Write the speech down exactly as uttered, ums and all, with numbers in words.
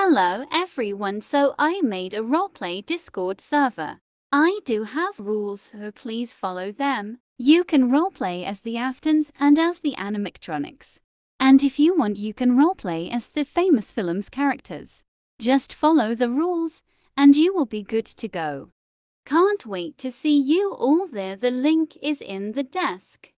Hello everyone, so I made a roleplay Discord server. I do have rules, so please follow them. You can roleplay as the Aftons and as the animatronics. And if you want, you can roleplay as the famous films characters. Just follow the rules and you will be good to go. Can't wait to see you all there. The link is in the desk.